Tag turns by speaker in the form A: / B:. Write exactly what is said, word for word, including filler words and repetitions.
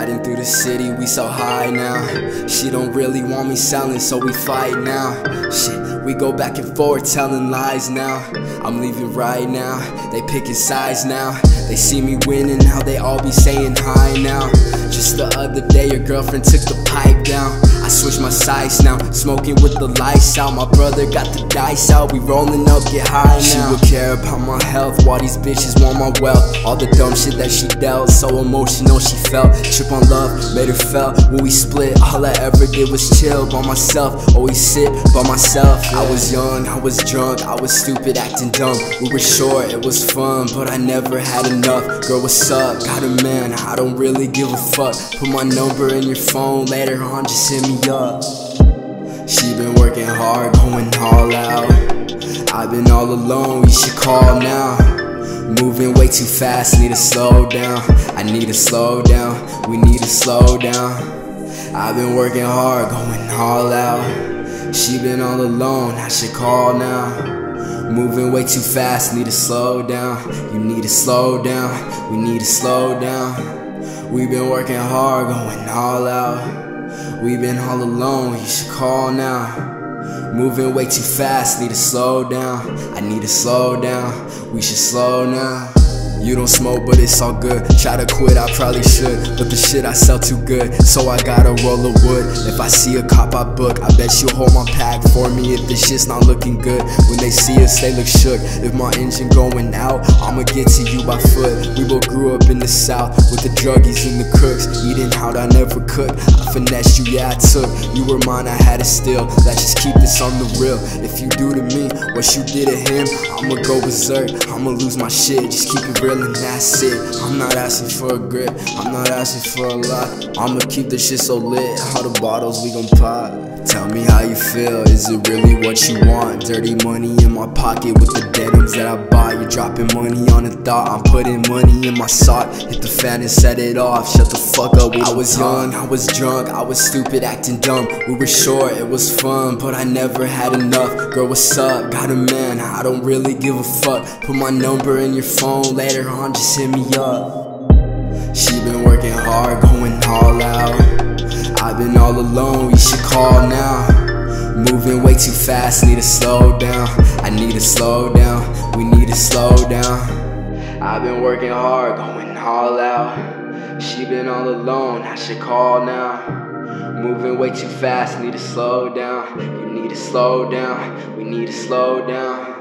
A: Riding through the city, we so high now. She don't really want me selling, so we fight now. Shit, we go back and forth telling lies now. I'm leaving right now, they picking sides now. They see me winning, now they all be saying hi now. Just the other day, your girlfriend took the pipe down. I switched my sights now, smoking with the lights out. My brother got the dice out, we rolling up, get high now. She would care about my health, while these bitches want my wealth. All the dumb shit that she dealt, so emotional she felt. Trip on love, made her felt. When we split, all I ever did was chill by myself. Always sit by myself. I was young, I was drunk, I was stupid, acting dumb. We were short, it was fun, but I never had enough. Girl, what's up? Got a man, I don't really give a fuck. Put my number in your phone, later on just hit me up. She been working hard, going all out. I've been all alone, you should call now. Moving way too fast, need to slow down. I need to slow down, we need to slow down. I've been working hard, going all out. She been all alone, I should call now. Moving way too fast, need to slow down. You need to slow down, we need to slow down. We've been working hard, going all out. We've been all alone, you should call now. Moving way too fast, need to slow down. I need to slow down, we should slow now. You don't smoke, but it's all good. Try to quit, I probably should, but the shit I sell too good, so I gotta roll of wood. If I see a cop, I book. I bet she'll hold my pack for me if this shit's not looking good. When they see us, they look shook. If my engine going out, I'ma get to you by foot. We both grew up in the south with the druggies and the crooks. Eating out, I never cooked. I finessed you, yeah I took. You were mine, I had to steal. Let's just keep this on the real. If you do to me what you did to him, I'ma go berserk. I'ma lose my shit, just keep it real. And that's it. I'm not asking for a grip, I'm not asking for a lot. I'ma keep this shit so lit, all the bottles we gon' pop. Tell me how you feel, is it really what you want? Dirty money in my pocket with the denims that I bought. You're dropping money on a thought, I'm putting money in my sock. Hit the fan and set it off, shut the fuck up. I was young, I was drunk, I was stupid, acting dumb. We were short, it was fun, but I never had enough. Girl, what's up? Got a man, I don't really give a fuck. Put my number in your phone, later on just hit me up. She been working hard, going all out. I've been all alone, you should call now. Moving way too fast, need to slow down. I need to slow down, we need to slow down. I've been working hard, going all out. She been all alone, I should call now. Moving way too fast, need to slow down. You need to slow down, we need to slow down.